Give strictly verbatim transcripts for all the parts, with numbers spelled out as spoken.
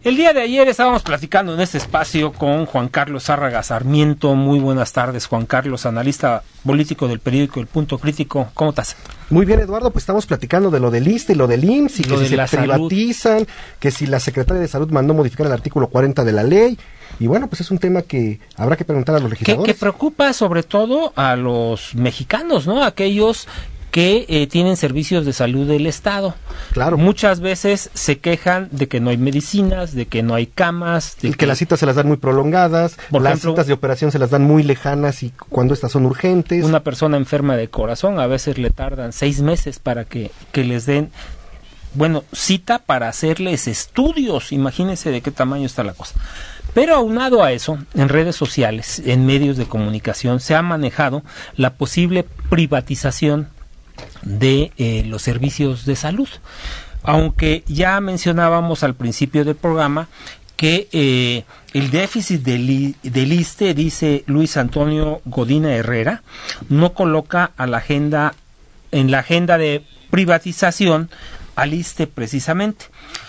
El día de ayer estábamos platicando en este espacio con Juan Carlos Zárraga Sarmiento. Muy buenas tardes, Juan Carlos, analista político del periódico El Punto Crítico. ¿Cómo estás? Muy bien, Eduardo, pues estamos platicando de lo del I S S S te y lo del I M S S y que si se privatizan, salud. que si la Secretaría de Salud mandó modificar el artículo cuarenta de la ley. Y bueno, pues es un tema que habrá que preguntar a los legisladores. Que, que preocupa sobre todo a los mexicanos, ¿no? Aquellos que eh, tienen servicios de salud del Estado. Claro. Muchas veces se quejan de que no hay medicinas, de que no hay camas. De y que, que las citas se las dan muy prolongadas, por las ejemplo, citas de operación se las dan muy lejanas y cuando estas son urgentes. Una persona enferma de corazón a veces le tardan seis meses para que, que les den, bueno, cita para hacerles estudios. Imagínense de qué tamaño está la cosa. Pero aunado a eso, en redes sociales, en medios de comunicación, se ha manejado la posible privatización de eh, los servicios de salud. Aunque ya mencionábamos al principio del programa que eh, el déficit del, del I S S S te, dice Luis Antonio Godina Herrera, no coloca a la agenda, en la agenda de privatización al I S S S te precisamente.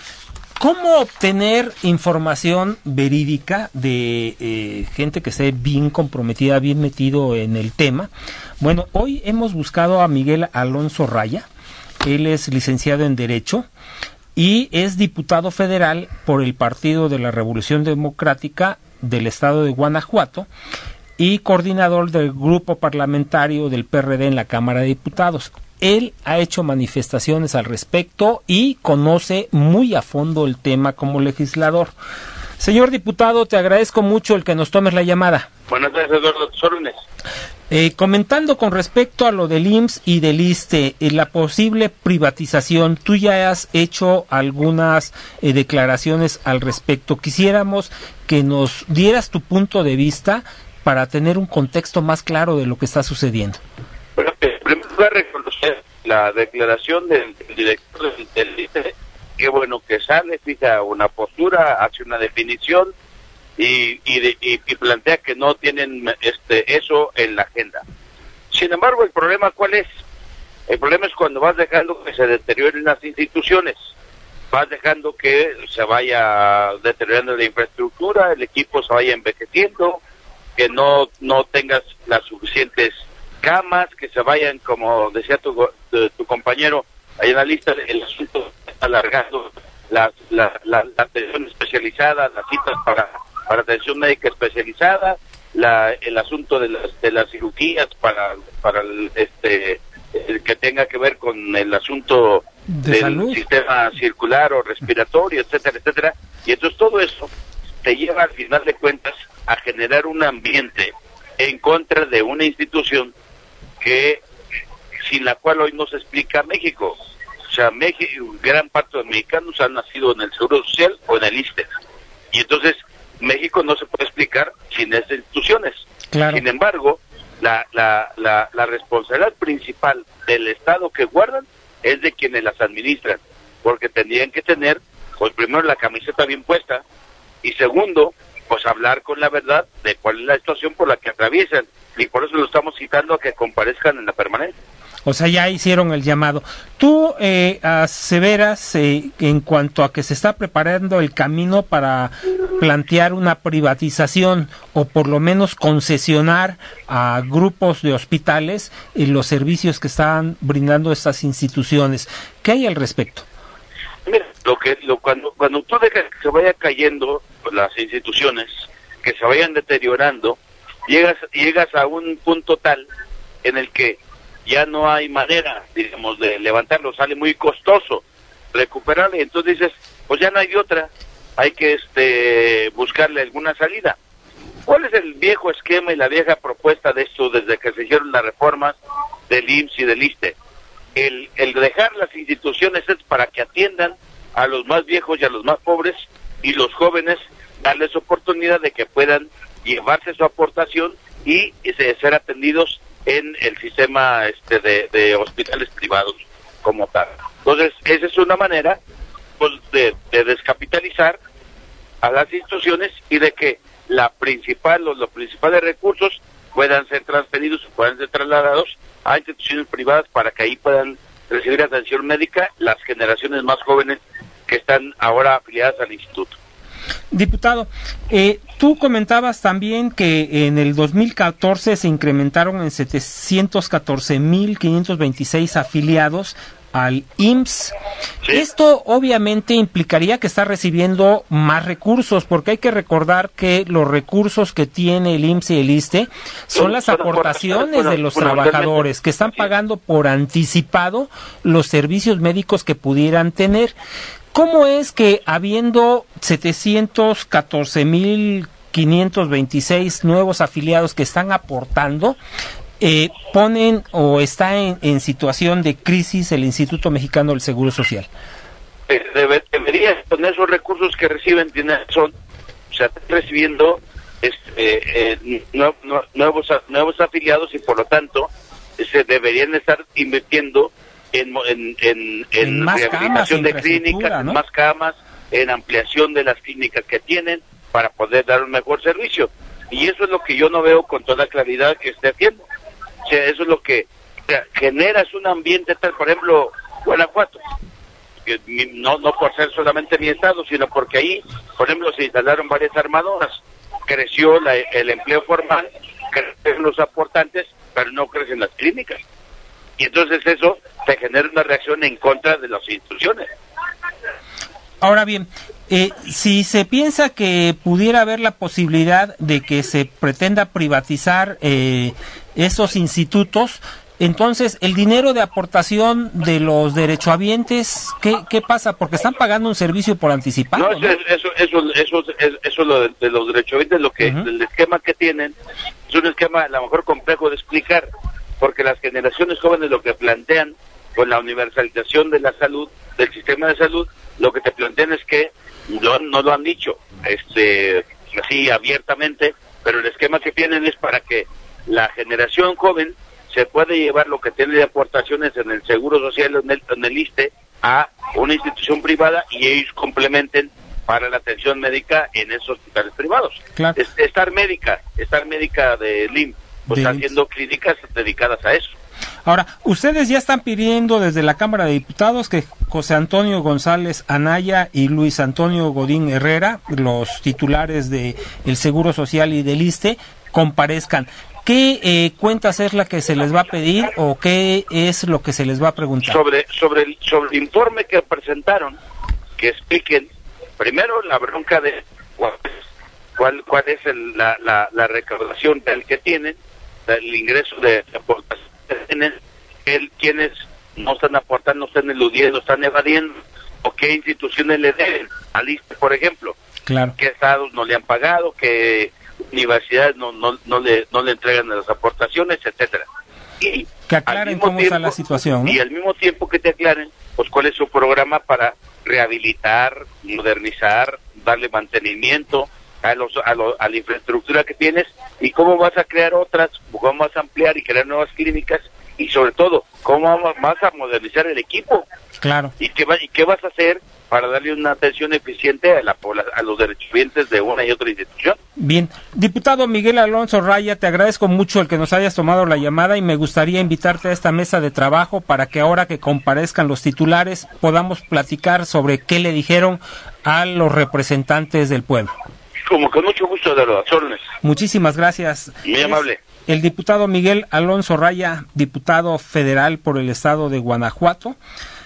¿Cómo obtener información verídica de eh, gente que esté bien comprometida, bien metido en el tema? Bueno, hoy hemos buscado a Miguel Alonso Raya. Él es licenciado en Derecho y es diputado federal por el Partido de la Revolución Democrática del Estado de Guanajuato y coordinador del grupo parlamentario del P R D en la Cámara de Diputados. Él ha hecho manifestaciones al respecto y conoce muy a fondo el tema como legislador. Señor diputado, te agradezco mucho el que nos tomes la llamada. Buenas tardes, Eduardo, tus órdenes. Eh, comentando con respecto a lo del I M S S y del I S S S te, eh, la posible privatización, tú ya has hecho algunas eh, declaraciones al respecto. Quisiéramos que nos dieras tu punto de vista para tener un contexto más claro de lo que está sucediendo. Bueno, en primer lugar, reconocer la declaración del, del director del, del I S S S, que bueno, que sale, fija una postura, hace una definición y, y, de, y, y plantea que no tienen este eso en la agenda. Sin embargo, el problema, ¿cuál es? El problema es cuando vas dejando que se deterioren las instituciones, vas dejando que se vaya deteriorando la infraestructura, el equipo se vaya envejeciendo, que no, no tengas las suficientes camas, que se vayan, como decía tu, tu, tu compañero, ahí en la lista, el asunto está alargando, la, la, la, la atención especializada, las citas para, para atención médica especializada, la, el asunto de las, de las cirugías para, para el, este, el que tenga que ver con el asunto ¿De del salud? sistema circular o respiratorio, etcétera, etcétera, y entonces todo eso te lleva al final de cuentas a generar un ambiente en contra de una institución que sin la cual hoy no se explica México. O sea, México, gran parte de los mexicanos han nacido en el Seguro Social o en el I S S S te. Y entonces México no se puede explicar sin esas instituciones. Claro. Sin embargo, la, la, la, la responsabilidad principal del Estado que guardan es de quienes las administran, porque tendrían que tener, pues primero, la camiseta bien puesta, y segundo, pues hablar con la verdad de cuál es la situación por la que atraviesan, y por eso lo estamos citando a que comparezcan en la permanencia. O sea, ya hicieron el llamado. Tú eh, aseveras eh, en cuanto a que se está preparando el camino para plantear una privatización o por lo menos concesionar a grupos de hospitales eh, los servicios que están brindando estas instituciones. ¿Qué hay al respecto? Mira, lo que lo, cuando cuando tú dejas que se vaya cayendo las instituciones, que se vayan deteriorando, llegas llegas a un punto tal en el que ya no hay manera, digamos, de levantarlo, sale muy costoso recuperarle, entonces dices, pues ya no hay otra, hay que este buscarle alguna salida. ¿Cuál es el viejo esquema y la vieja propuesta de esto desde que se hicieron las reformas del I M S S y del I S S S te? El, el dejar las instituciones es para que atiendan a los más viejos y a los más pobres, y los jóvenes darles oportunidad de que puedan llevarse su aportación y, y ser atendidos en el sistema este de, de hospitales privados como tal. Entonces, esa es una manera pues de, de descapitalizar a las instituciones y de que la principal o los principales recursos puedan ser transferidos o puedan ser trasladados a instituciones privadas para que ahí puedan recibir atención médica las generaciones más jóvenes que están ahora afiliadas al instituto. Diputado, eh, tú comentabas también que en el dos mil catorce se incrementaron en setecientos catorce mil quinientos veintiséis afiliados al I M S S. Sí. Esto obviamente implicaría que está recibiendo más recursos, porque hay que recordar que los recursos que tiene el I M S S y el ISSSTE son las aportaciones de los trabajadores que están pagando por anticipado los servicios médicos que pudieran tener. ¿Cómo es que habiendo setecientos catorce mil quinientos veintiséis nuevos afiliados que están aportando, Eh, ponen o está en, en situación de crisis el Instituto Mexicano del Seguro Social? Debe, debería, con esos recursos que reciben, son, o sea, están recibiendo este, eh, nuevos, nuevos, nuevos afiliados y por lo tanto se deberían estar invirtiendo en, en, en, en, en rehabilitación de clínicas, ¿no? Más camas, en ampliación de las clínicas que tienen para poder dar un mejor servicio. Y eso es lo que yo no veo con toda claridad que esté haciendo. O sea, eso es lo que o sea, generas un ambiente tal, por ejemplo, Guanajuato, que no no por ser solamente mi estado, sino porque ahí, por ejemplo, se instalaron varias armadoras, creció la, el empleo formal, crecen los aportantes, pero no crecen las clínicas. Y entonces eso te genera una reacción en contra de las instituciones. Ahora bien, eh, si se piensa que pudiera haber la posibilidad de que se pretenda privatizar eh, esos institutos, entonces el dinero de aportación de los derechohabientes, ¿qué, qué pasa? Porque están pagando un servicio por anticipado. No, ¿no? Eso, eso, eso, eso, eso, eso lo de, de los derechohabientes, lo que, uh-huh. El esquema que tienen es un esquema a lo mejor complejo de explicar, porque las generaciones jóvenes lo que plantean con la universalización de la salud, del sistema de salud, lo que te plantean es que no, no lo han dicho este así abiertamente, pero el esquema que tienen es para que la generación joven se puede llevar lo que tiene de aportaciones en el Seguro Social, en el, en el ISSSTE, a una institución privada y ellos complementen para la atención médica en esos hospitales privados. Claro. Es, Estar Médica, Estar Médica de L I M, pues está haciendo clínicas dedicadas a eso. Ahora, ustedes ya están pidiendo desde la Cámara de Diputados que José Antonio González Anaya y Luis Antonio Godín Herrera, los titulares de el Seguro Social y del ISSSTE, comparezcan. ¿Qué eh, cuentas es la que se les va a pedir o qué es lo que se les va a preguntar? Sobre sobre el, sobre el informe que presentaron, que expliquen primero la bronca de cuál, cuál, cuál es el, la, la, la recaudación del que tienen, el ingreso de aportación que tienen, el, quienes no están aportando, están eludiendo, están evadiendo, o qué instituciones le deben, al ISSSTE, por ejemplo, claro. Qué estados no le han pagado, qué universidades no no no le no le entregan las aportaciones, etcétera. Y que aclaren cómo tiempo, está la situación, ¿no? Y al mismo tiempo que te aclaren, pues cuál es su programa para rehabilitar, modernizar, darle mantenimiento a los a, lo, a la infraestructura que tienes y cómo vas a crear otras, cómo vas a ampliar y crear nuevas clínicas y sobre todo cómo vas a modernizar el equipo. Claro. Y qué va, y qué vas a hacer para darle una atención eficiente a, la, a los derechohabientes de una y otra institución. Bien, diputado Miguel Alonso Raya, te agradezco mucho el que nos hayas tomado la llamada y me gustaría invitarte a esta mesa de trabajo para que ahora que comparezcan los titulares podamos platicar sobre qué le dijeron a los representantes del pueblo. Como con mucho gusto, de los órdenes. Muchísimas gracias. Muy amable. El diputado Miguel Alonso Raya, diputado federal por el estado de Guanajuato.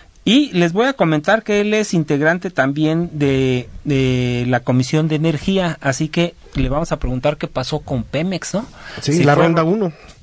Y les voy a comentar que él es integrante también de, de la Comisión de Energía, así que le vamos a preguntar qué pasó con Pemex, ¿no? Sí, si la ronda uno.